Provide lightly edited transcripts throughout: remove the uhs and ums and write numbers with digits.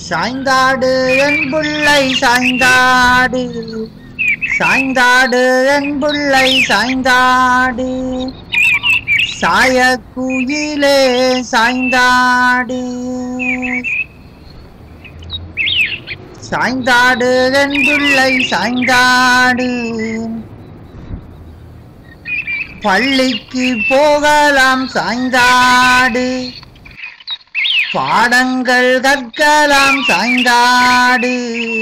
சாய்ந்தாடு என் புள்ளை சாய்ந்தாடு, சாய்ந்தாடு என் புள்ளை சாய்ந்தாடு, சாய குயிலே சாய்ந்தாடு, சாய்ந்தாடு என் புள்ளை சாய்ந்தாடு, பள்ளிக்கு போகலாம் சாய்ந்தாடு, பாடங்கள் கற்கலாம் சாய்ந்தாடு,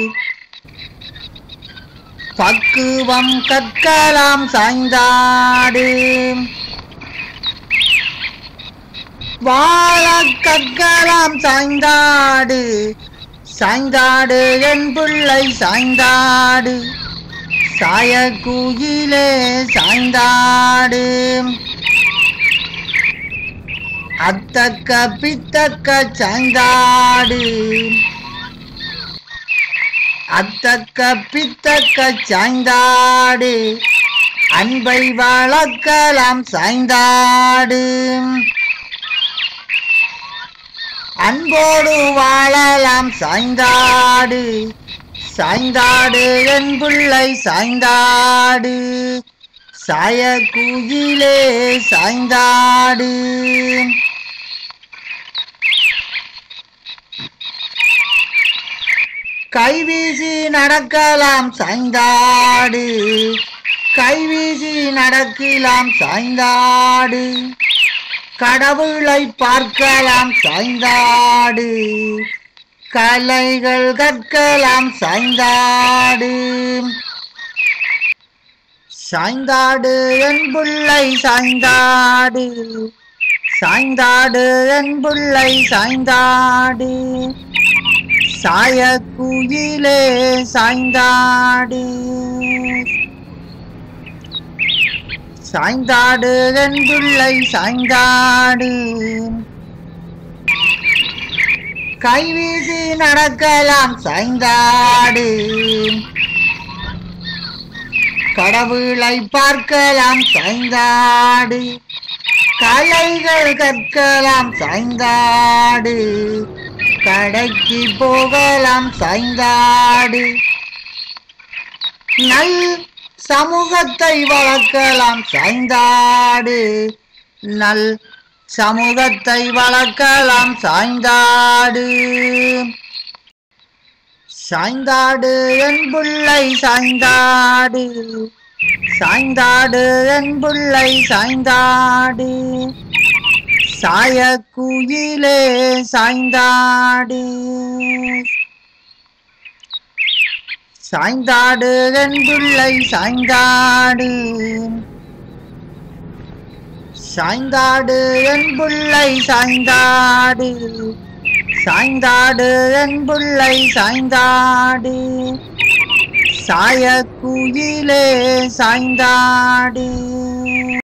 பக்குவம் கற்கலாம் சாய்ந்தாடு, வாழ கற்கலாம் சாய்ந்தாடு, சாய்ந்தாடு என் பிள்ளை சாய்ந்தாடு, சாய குயிலே சாய்ந்தாடு, அத்தக்க பித்தக்க சாய்ந்தாடு, அத்தக்க பித்தக்க சாய்ந்தாடு, அன்பை வளர்க்கலாம் சாய்ந்தாடு, அன்போடு வாழலாம் சாய்ந்தாடு, சாய்ந்தாடு என் பிள்ளை சாய்ந்தாடு, சாய குயிலே சாய்ந்தாடு, கைவீசி நடக்கலாம் சாய்ந்தாடு, கைவீசி நடக்கலாம் சாய்ந்தாடு, கடவுளை பார்க்கலாம் சாய்ந்தாடு, கலைகள் கற்கலாம் சாய்ந்தாடு, சாய்ந்தாடு என் புள்ளை சாய்ந்தாடு, சாய்ந்தாடு என் புள்ளை சாய்ந்தாடு, சாய குயிலே சாய்ந்தாடு, சாய்ந்தாடு என் புள்ளை சாய்ந்தாடு, கைவீசி நடக்கலாம் சாய்ந்தாடு, கடவுளை பார்க்கலாம் சாய்ந்தாடு, கலைகள் கற்கலாம் சாய்ந்தாடு, கடைக்கு போகலாம் சாய்ந்தாடு, நல் சமூகத்தை வளர்க்கலாம் சாய்ந்தாடு, நல் சமூகத்தை வளர்க்கலாம் சாய்ந்தாடு, சாய்ந்தாடு என் புள்ளை சாய்ந்தாடு, சாய்ந்தாடு என் புள்ளை சாய்ந்தாடு, சாய குயிலே சாய்ந்தாடு, சாய்ந்தாடு என் புள்ளை சாய்ந்தாடு, சாய்ந்தாடு என் புள்ளை சாய்ந்தாடு, சாய்ந்தாடு என் புள்ளை சாய்ந்தாடு, சாய குயிலே சாய்ந்தாடு.